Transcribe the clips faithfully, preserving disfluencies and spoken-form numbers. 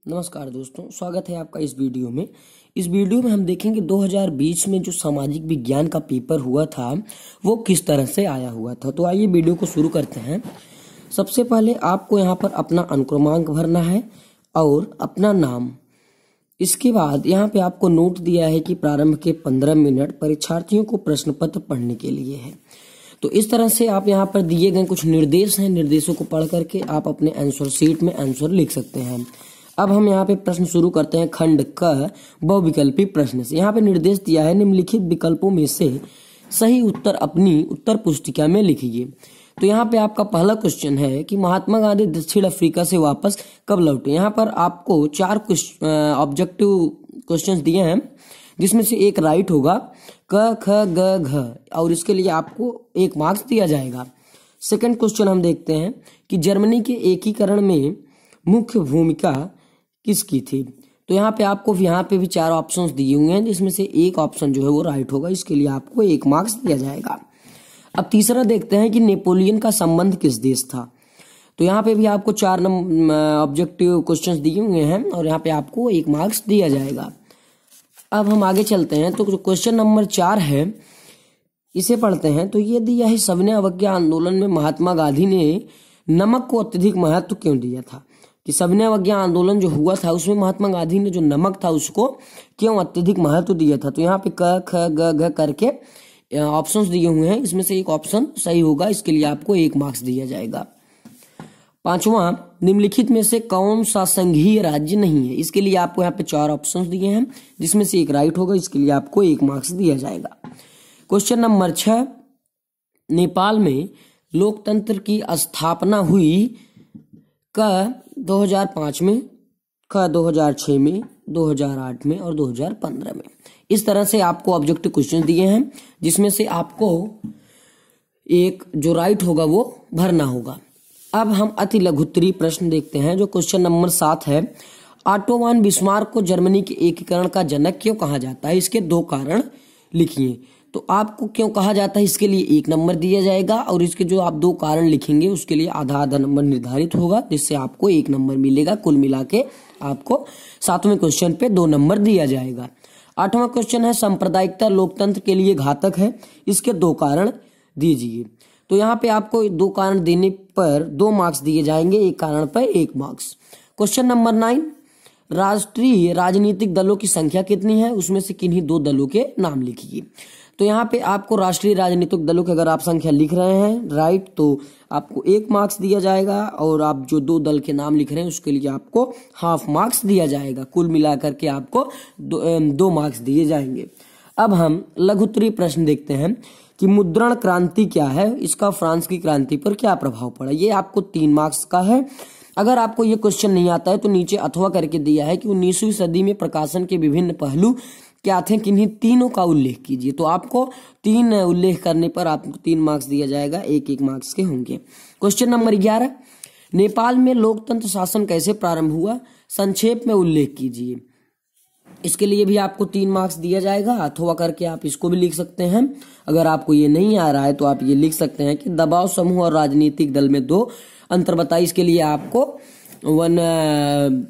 नमस्कार दोस्तों, स्वागत है आपका इस वीडियो में। इस वीडियो में हम देखेंगे दो हज़ार बीस में जो सामाजिक विज्ञान का पेपर हुआ था वो किस तरह से आया हुआ था। तो आइए वीडियो को शुरू करते हैं। सबसे पहले आपको यहाँ पर अपना अनुक्रमांक भरना है और अपना नाम। इसके बाद यहाँ पे आपको नोट दिया है कि प्रारंभ के पंद्रह मिनट परीक्षार्थियों को प्रश्न पत्र पढ़ने के लिए है। तो इस तरह से आप यहाँ पर दिए गए कुछ निर्देश हैं, निर्देशों को पढ़ करके आप अपने आंसर शीट में आंसर लिख सकते हैं। अब हम यहाँ पे प्रश्न शुरू करते हैं खंड क बहुविकल्पी प्रश्न से। यहाँ पे निर्देश दिया है निम्नलिखित विकल्पों में से सही उत्तर अपनी उत्तर पुस्तिका में लिखिए। तो यहाँ पे आपका पहला क्वेश्चन है कि महात्मा गांधी दक्षिण अफ्रीका से वापस कब लौटे। यहाँ पर आपको चार ऑब्जेक्टिव क्वेश्चंस दिए हैं जिसमें से एक राइट होगा क ख ग घ और इसके लिए आपको एक मार्क्स दिया जाएगा। सेकंड क्वेश्चन हम देखते हैं कि जर्मनी के एकीकरण में मुख्य भूमिका किसकी थी। तो यहाँ पे आपको यहाँ पे भी चार ऑप्शंस दिए हुए हैं जिसमें से एक ऑप्शन जो है वो राइट होगा, इसके लिए आपको एक मार्क्स दिया जाएगा। अब तीसरा देखते हैं कि नेपोलियन का संबंध किस देश था। तो यहाँ पे भी आपको चार नंबर ऑब्जेक्टिव क्वेश्चंस दिए हुए हैं और यहाँ पे आपको एक मार्क्स दिया जाएगा। अब हम आगे चलते हैं तो जो क्वेश्चन नंबर चार है इसे पढ़ते हैं। तो ये दिया है सविनय अवज्ञा आंदोलन में महात्मा गांधी ने नमक को अत्यधिक महत्व क्यों दिया था। कि सविनय अवज्ञा आंदोलन जो हुआ था उसमें महात्मा गांधी ने जो नमक था उसको क्यों अत्यधिक महत्व दिया था। तो यहाँ पे क ख ग घ करके ऑप्शंस दिए हुए हैं, इसमें से एक ऑप्शन सही होगा, इसके लिए आपको एक मार्क्स दिया जाएगा। पांचवा, निम्नलिखित में से कौन सा संघीय राज्य नहीं है। इसके लिए आपको यहाँ पे चार ऑप्शंस दिए हैं जिसमें से एक राइट होगा, इसके लिए आपको एक मार्क्स दिया जाएगा। क्वेश्चन नंबर छह, नेपाल में लोकतंत्र की स्थापना हुई क दो हज़ार पाँच में, ख दो हज़ार छह में, दो हज़ार आठ में और दो हज़ार पंद्रह में। इस तरह से आपको ऑब्जेक्टिव क्वेश्चन दिए हैं जिसमें से आपको एक जो राइट होगा वो भरना होगा। अब हम अति लघुत्तरीय प्रश्न देखते हैं जो क्वेश्चन नंबर सात है। ऑटो वन बिस्मार्क को जर्मनी के एकीकरण का जनक क्यों कहा जाता है, इसके दो कारण लिखिए। तो आपको क्यों कहा जाता है इसके लिए एक नंबर दिया जाएगा और इसके जो आप दो कारण लिखेंगे उसके लिए आधा आधा नंबर निर्धारित होगा जिससे आपको एक नंबर मिलेगा। कुल मिला के आपको सातवें क्वेश्चन पे दो नंबर दिया जाएगा। आठवां क्वेश्चन है सांप्रदायिकता लोकतंत्र के लिए घातक है, इसके दो कारण दीजिए। तो यहाँ पे आपको दो कारण देने पर दो मार्क्स दिए जाएंगे, एक कारण पर एक मार्क्स। क्वेश्चन नंबर नाइन, राष्ट्रीय राजनीतिक दलों की संख्या कितनी है, उसमें से किन्हीं दो दलों के नाम लिखिए। तो यहाँ पे आपको राष्ट्रीय राजनीतिक दलों की अगर आप संख्या लिख रहे हैं राइट तो आपको एक मार्क्स दिया जाएगा और आप जो दो दल के नाम लिख रहे हैं उसके लिए आपको हाफ मार्क्स दिया जाएगा। कुल मिलाकर के आपको दो, दो मार्क्स दिए जाएंगे। अब हम लघुत्तरीय प्रश्न देखते हैं कि मुद्रण क्रांति क्या है, इसका फ्रांस की क्रांति पर क्या प्रभाव पड़ा। ये आपको तीन मार्क्स का है। अगर आपको ये क्वेश्चन नहीं आता है तो नीचे अथवा करके दिया है कि उन्नीसवीं सदी में प्रकाशन के विभिन्न पहलू क्या थे, किन्हीं तीनों का उल्लेख कीजिए। तो आपको तीन उल्लेख करने पर आपको तीन मार्क्स दिया जाएगा, एक एक मार्क्स के होंगे। क्वेश्चन नंबर ग्यारह, नेपाल में लोकतंत्र शासन कैसे प्रारंभ हुआ, संक्षेप में उल्लेख कीजिए। इसके लिए भी आपको तीन मार्क्स दिया जाएगा। अथवा करके आप इसको भी लिख सकते हैं। अगर आपको ये नहीं आ रहा है तो आप ये लिख सकते हैं कि दबाव समूह और राजनीतिक दल में दो अंतर बताइए। इसके लिए आपको वन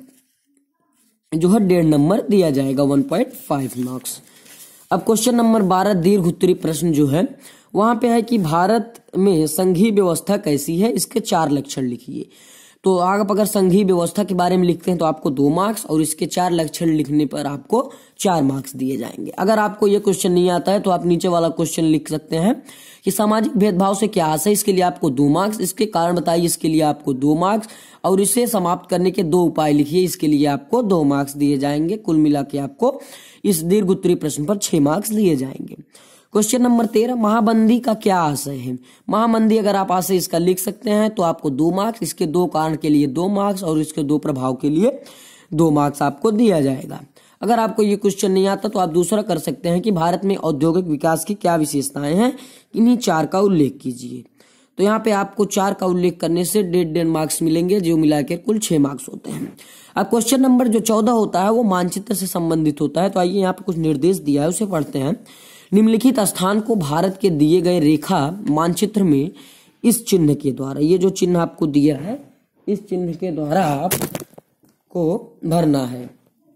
जो है डेढ़ नंबर दिया जाएगा, वन पॉइंट फाइव मार्क्स। अब क्वेश्चन नंबर बारह, दीर्घ उत्तरीय प्रश्न जो है वहां पे है कि भारत में संघीय व्यवस्था कैसी है, इसके चार लक्षण लिखिए। तो आप अगर संघीय व्यवस्था के बारे में लिखते हैं तो आपको दो मार्क्स और इसके चार लक्षण लिखने पर आपको चार मार्क्स दिए जाएंगे। अगर आपको ये क्वेश्चन नहीं आता है तो आप नीचे वाला क्वेश्चन लिख सकते हैं कि सामाजिक भेदभाव से क्या आशय, इसके लिए आपको दो मार्क्स, इसके कारण बताइए, इसके लिए आपको दो मार्क्स और इसे समाप्त करने के दो उपाय लिखिए, इसके लिए आपको दो मार्क्स दिए जाएंगे। कुल मिला के आपको इस दीर्घ उत्तरीय प्रश्न पर छह मार्क्स दिए जाएंगे। क्वेश्चन नंबर तेरह, महाबंदी का क्या आशय है। महाबंदी अगर आप आशय इसका लिख सकते हैं तो आपको दो मार्क्स, इसके दो कारण के लिए दो मार्क्स और इसके दो प्रभाव के लिए दो मार्क्स आपको दिया जाएगा। अगर आपको ये क्वेश्चन नहीं आता तो आप दूसरा कर सकते हैं कि भारत में औद्योगिक विकास की क्या विशेषताएं हैं, इन्हीं चार का उल्लेख कीजिए। तो यहाँ पे आपको चार का उल्लेख करने से डेढ़ डेढ़ मार्क्स मिलेंगे, जो मिलाकर कुल छह मार्क्स होते हैं। अब क्वेश्चन नंबर जो चौदह होता है वो मानचित्र से संबंधित होता है। तो आइए यहाँ पे कुछ निर्देश दिया है उसे पढ़ते हैं। निम्नलिखित स्थान को भारत के दिए गए रेखा मानचित्र में इस चिन्ह के द्वारा, ये जो चिन्ह आपको दिया है इस चिन्ह के द्वारा आप को भरना है।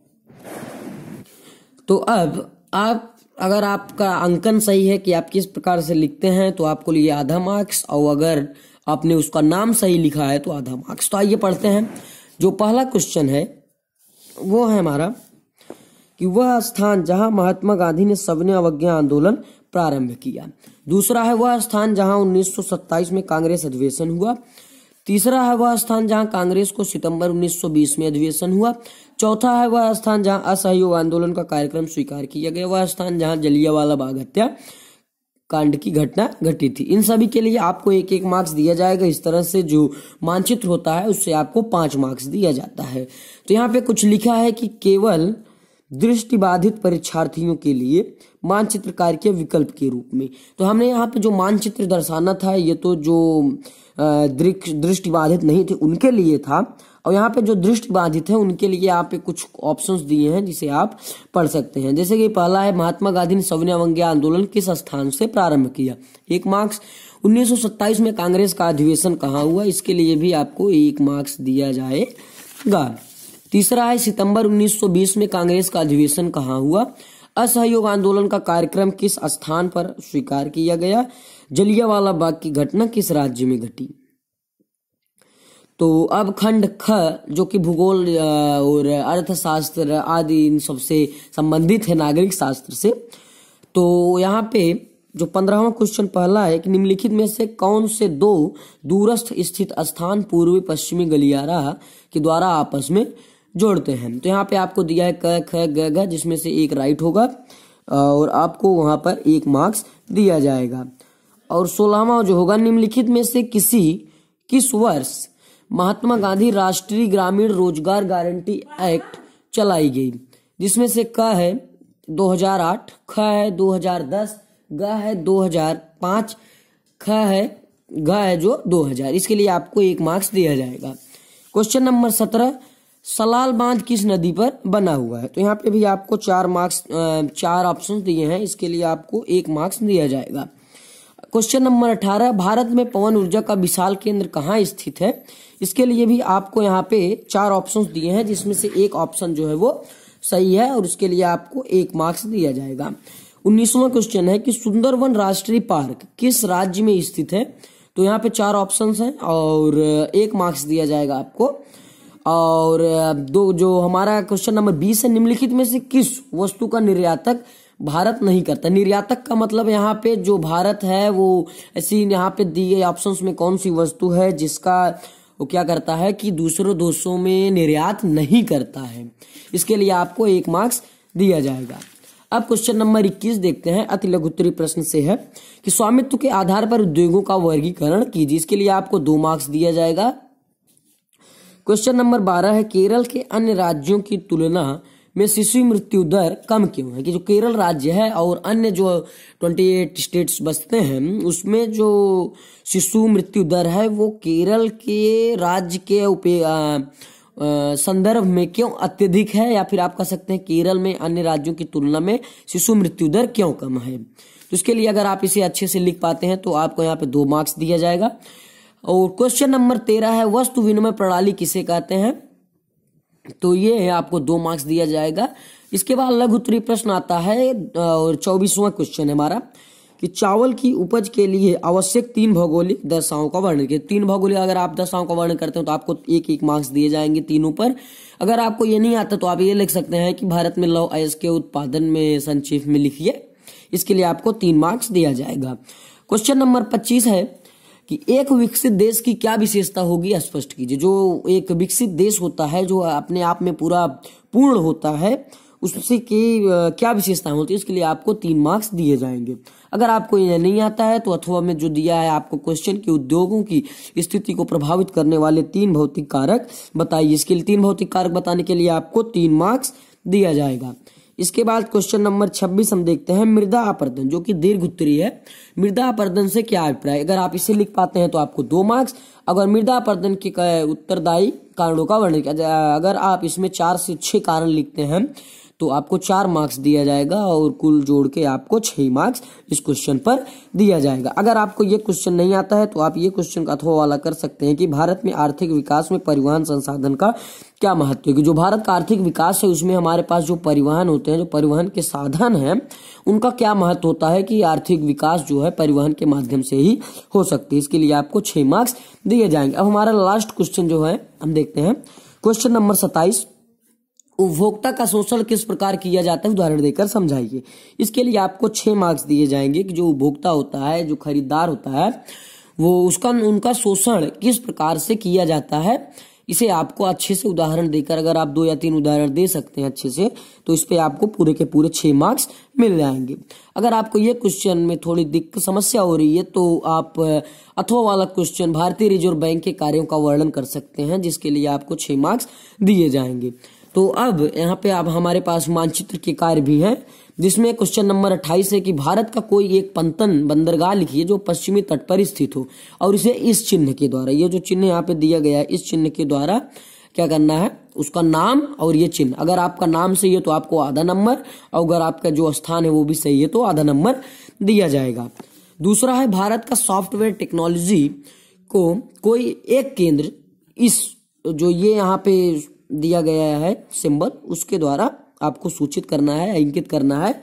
तो अब आप अगर आपका अंकन सही है कि आप किस प्रकार से लिखते हैं तो आपको लिए आधा मार्क्स, और अगर आपने उसका नाम सही लिखा है तो आधा मार्क्स। तो आइए पढ़ते हैं। जो पहला क्वेश्चन है वो है हमारा कि वह स्थान जहां महात्मा गांधी ने सविनय अवज्ञा आंदोलन प्रारंभ किया। दूसरा है वह स्थान जहां उन्नीस सौ सत्ताईस में कांग्रेस अधिवेशन हुआ। तीसरा है वह स्थान जहां कांग्रेस को सितंबर उन्नीस सौ बीस में अधिवेशन हुआ। चौथा है वह स्थान जहां असहयोग आंदोलन का कार्यक्रम स्वीकार किया गया। वह स्थान जहां जलियांवाला बाग हत्या कांड की घटना घटी थी। इन सभी के लिए आपको एक एक मार्क्स दिया जाएगा। इस तरह से जो मानचित्र होता है उससे आपको पांच मार्क्स दिया जाता है। तो यहाँ पे कुछ लिखा है कि केवल दृष्टिबाधित परीक्षार्थियों के लिए मानचित्र कार्य के विकल्प के रूप में। तो हमने यहाँ पे जो मानचित्र दर्शाना था ये तो जो दृष्टिबाधित नहीं थे उनके लिए था, और यहाँ पे जो दृष्टिबाधित है उनके लिए यहाँ पे कुछ ऑप्शंस दिए हैं जिसे आप पढ़ सकते हैं। जैसे कि पहला है महात्मा गांधी ने सविनय अवज्ञा आंदोलन किस स्थान से प्रारंभ किया, एक मार्क्स। उन्नीस सौ सत्ताईस में कांग्रेस का अधिवेशन कहाँ हुआ, इसके लिए भी आपको एक मार्क्स दिया जाएगा। तीसरा है सितंबर उन्नीस सौ बीस में कांग्रेस का अधिवेशन कहाँ हुआ। असहयोग आंदोलन का कार्यक्रम किस स्थान पर स्वीकार किया गया। जलियांवाला बाग की घटना किस राज्य में घटी। तो अब खंड ख जो कि भूगोल और अर्थशास्त्र आदि इन सबसे संबंधित है, नागरिक शास्त्र से। तो यहाँ पे जो पंद्रहवां क्वेश्चन पहला है कि निम्नलिखित में से कौन से दो दूरस्थ स्थित स्थान पूर्वी पश्चिमी गलियारा के द्वारा आपस में जोड़ते हैं। तो यहाँ पे आपको दिया है क ख ग घ, जिसमें से एक राइट होगा और आपको वहां पर एक मार्क्स दिया जाएगा। और सोलहवां जो होगा निम्नलिखित में से किसी किस वर्ष महात्मा गांधी राष्ट्रीय ग्रामीण रोजगार गारंटी एक्ट चलाई गई, जिसमें से क है दो हज़ार आठ, ख है दो हज़ार दस, ग है दो हज़ार पाँच, ख है घ है जो दो हज़ार। इसके लिए आपको एक मार्क्स दिया जाएगा। क्वेश्चन नंबर सत्रह, सलाल बांध किस नदी पर बना हुआ है। तो यहाँ पे भी आपको चार मार्क्स चार ऑप्शन दिए हैं, इसके लिए आपको एक मार्क्स दिया जाएगा। क्वेश्चन नंबर अठारह, भारत में पवन ऊर्जा का विशाल केंद्र कहाँ स्थित है। इसके लिए भी आपको यहाँ पे चार ऑप्शंस दिए हैं, जिसमें से एक ऑप्शन जो है वो सही है और उसके लिए आपको एक मार्क्स दिया जाएगा। उन्नीसवां क्वेश्चन है कि सुंदरवन राष्ट्रीय पार्क किस राज्य में स्थित है। तो यहाँ पे चार ऑप्शंस हैं और एक मार्क्स दिया जाएगा आपको। और दो जो हमारा क्वेश्चन नंबर बीस है, निम्नलिखित में से किस वस्तु का निर्यातक भारत नहीं करता। निर्यातक का मतलब यहाँ पे जो भारत है वो ऐसी यहाँ पे दिए ऑप्शंस में कौन सी वस्तु है जिसका वो क्या करता है कि दूसरों देशों में निर्यात नहीं करता है। इसके लिए आपको एक मार्क्स दिया जाएगा। अब क्वेश्चन नंबर इक्कीस देखते हैं, अति लघु उत्तरीय प्रश्न से है कि स्वामित्व के आधार पर उद्योगों का वर्गीकरण कीजिए। इसके लिए आपको दो मार्क्स दिया जाएगा। क्वेश्चन नंबर बारह है, केरल के अन्य राज्यों की तुलना में शिशु मृत्यु दर कम क्यों है। कि जो केरल राज्य है और अन्य जो अट्ठाईस स्टेट्स बसते हैं उसमें जो शिशु मृत्यु दर है वो केरल के राज्य के उपे संदर्भ में क्यों अत्यधिक है, या फिर आप कह सकते हैं केरल में अन्य राज्यों की तुलना में शिशु मृत्यु दर क्यों कम है। तो इसके लिए अगर आप इसे अच्छे से लिख पाते हैं तो आपको यहाँ पे दो मार्क्स दिया जाएगा। और क्वेश्चन नंबर तेरह है, वस्तु विनिमय प्रणाली किसे कहते हैं। तो ये है आपको दो मार्क्स दिया जाएगा। इसके बाद लघु उत्तरीय प्रश्न आता है और चौबीसवां क्वेश्चन है हमारा कि चावल की उपज के लिए आवश्यक तीन भौगोलिक दशाओं का वर्णन किया। तीन भौगोलिक अगर आप दशाओं का वर्णन करते हो तो आपको एक एक मार्क्स दिए जाएंगे तीनों पर। अगर आपको ये नहीं आता तो आप ये लिख सकते हैं कि भारत में लौह अयस्क के उत्पादन में संक्षेप में लिखिए। इसके लिए आपको तीन मार्क्स दिया जाएगा। क्वेश्चन नंबर पच्चीस है कि एक विकसित देश की क्या विशेषता होगी, स्पष्ट कीजिए। जो एक विकसित देश होता है जो अपने आप में पूरा पूर्ण होता है उससे की क्या विशेषताएं होती है, इसके लिए आपको तीन मार्क्स दिए जाएंगे। अगर आपको यह नहीं आता है तो अथवा में जो दिया है आपको क्वेश्चन की उद्योगों की स्थिति को प्रभावित करने वाले तीन भौतिक कारक बताइए। इसके लिए तीन भौतिक कारक बताने के लिए आपको तीन मार्क्स दिया जाएगा। इसके बाद क्वेश्चन नंबर छब्बीस हम देखते हैं, मृदा अपरदन जो कि दीर्घ उत्तरीय है। मृदा अपरदन से क्या अभिप्राय। अगर आप इसे लिख पाते हैं तो आपको दो मार्क्स। अगर मृदा अपरदन के उत्तरदायी कारणों का वर्णन किया, अगर आप इसमें चार से छह कारण लिखते हैं तो आपको चार मार्क्स दिया जाएगा और कुल जोड़ के आपको छह मार्क्स इस क्वेश्चन पर दिया जाएगा। अगर आपको ये क्वेश्चन नहीं आता है तो आप ये क्वेश्चन का अथवा वाला कर सकते हैं कि भारत में आर्थिक विकास में परिवहन संसाधन का क्या महत्व है। जो भारत का आर्थिक विकास है उसमें हमारे पास जो परिवहन होते हैं, जो परिवहन के साधन हैं, उनका क्या महत्व होता है कि आर्थिक विकास जो है परिवहन के माध्यम से ही हो सकती है। इसके लिए आपको छह मार्क्स दिए जाएंगे। अब हमारा लास्ट क्वेश्चन जो है हम देखते हैं, क्वेश्चन नंबर सत्ताईस, उपभोक्ता का शोषण किस प्रकार किया जाता है, उदाहरण देकर समझाइए। इसके लिए आपको छह मार्क्स दिए जाएंगे कि जो उपभोक्ता होता है, जो खरीदार होता है, वो उसका उनका शोषण किस प्रकार से किया जाता है। इसे आपको अच्छे से उदाहरण देकर, अगर आप दो या तीन उदाहरण दे सकते हैं अच्छे से, तो इस पे आपको पूरे के पूरे छह मार्क्स मिल जाएंगे। अगर आपको ये क्वेश्चन में थोड़ी दिक्कत समस्या हो रही है तो आप अथवा वाला क्वेश्चन भारतीय रिजर्व बैंक के कार्यों का वर्णन कर सकते हैं, जिसके लिए आपको छह मार्क्स दिए जाएंगे। तो अब यहाँ पे आप हमारे पास मानचित्र के कार्य भी हैं, जिसमें क्वेश्चन नंबर अट्ठाईस है कि भारत का कोई एक पनतन बंदरगाह लिखिए जो पश्चिमी तट पर स्थित हो और इसे इस चिन्ह के द्वारा, ये जो चिन्ह यहाँ पे दिया गया है, इस चिन्ह के द्वारा क्या करना है, उसका नाम और ये चिन्ह। अगर आपका नाम सही है तो आपको आधा नंबर, और अगर आपका जो स्थान है वो भी सही है तो आधा नंबर दिया जाएगा। दूसरा है भारत का सॉफ्टवेयर टेक्नोलॉजी को कोई एक केंद्र, इस जो ये यहाँ पे दिया गया है सिंबल, उसके द्वारा आपको सूचित करना है, अंकित करना है।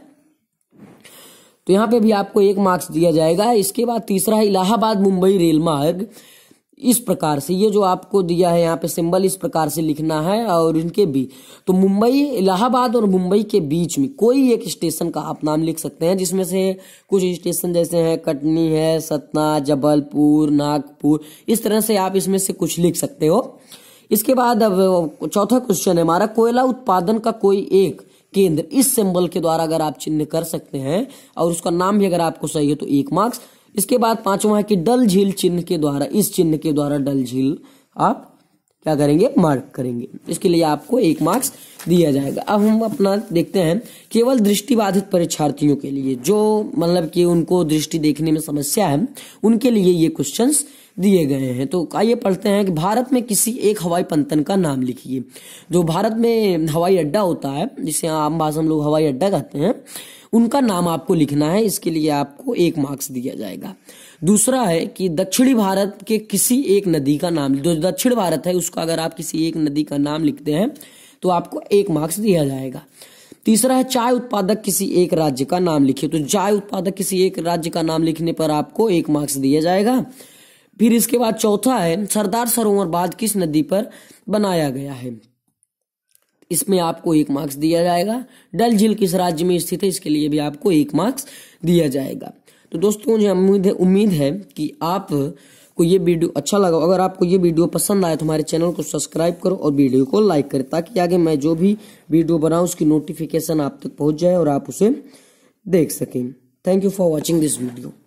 तो यहाँ पे भी आपको एक मार्क्स दिया जाएगा। इसके बाद तीसरा है इलाहाबाद मुंबई रेल मार्ग, इस प्रकार से, ये जो आपको दिया है यहाँ पे सिंबल, इस प्रकार से लिखना है। और इनके भी तो मुंबई, इलाहाबाद और मुंबई के बीच में कोई एक स्टेशन का आप नाम लिख सकते हैं, जिसमें से कुछ स्टेशन जैसे हैं कटनी है, सतना, जबलपुर, नागपुर, इस तरह से आप इसमें से कुछ लिख सकते हो। इसके बाद अब चौथा क्वेश्चन है हमारा, कोयला उत्पादन का कोई एक केंद्र, इस सिंबल के द्वारा अगर आप चिन्ह कर सकते हैं और उसका नाम भी अगर आपको सही है तो एक मार्क्स। इसके बाद पांचवा है कि डल झील चिन्ह के द्वारा, इस चिन्ह के द्वारा डल झील आप क्या करेंगे, मार्क करेंगे। इसके लिए आपको एक मार्क्स दिया जाएगा। अब हम अपना देखते हैं केवल दृष्टिबाधित परीक्षार्थियों के लिए, जो मतलब कि उनको दृष्टि देखने में समस्या है, उनके लिए ये क्वेश्चंस दिए गए हैं। तो आइए पढ़ते हैं कि भारत में किसी एक हवाई पनतन का नाम लिखिए। जो भारत में हवाई अड्डा होता है, जिसे आम भाषा में लोग हवाई अड्डा कहते हैं, उनका नाम आपको लिखना है। इसके लिए आपको एक मार्क्स दिया जाएगा। दूसरा है कि दक्षिणी भारत के किसी एक नदी का नाम, जो दक्षिण भारत है उसका अगर आप किसी एक नदी का नाम लिखते हैं तो आपको एक मार्क्स दिया जाएगा। तीसरा है चाय उत्पादक किसी एक राज्य का नाम लिखिए। तो चाय उत्पादक किसी एक राज्य का नाम लिखने पर आपको एक मार्क्स दिया जाएगा। फिर इसके बाद चौथा है सरदार सरोवर बांध किस नदी पर बनाया गया है, इसमें आपको एक मार्क्स दिया जाएगा। डल झील किस राज्य में स्थित है, इसके लिए भी आपको एक मार्क्स दिया जाएगा। तो दोस्तों मुझे उम्मीद है उम्मीद है कि आप को ये वीडियो अच्छा लगा। अगर आपको ये वीडियो पसंद आए तो हमारे चैनल को सब्सक्राइब करो और वीडियो को लाइक करें, ताकि आगे मैं जो भी वीडियो बनाऊं उसकी नोटिफिकेशन आप तक पहुंच जाए और आप उसे देख सकें। Thank you for watching this video.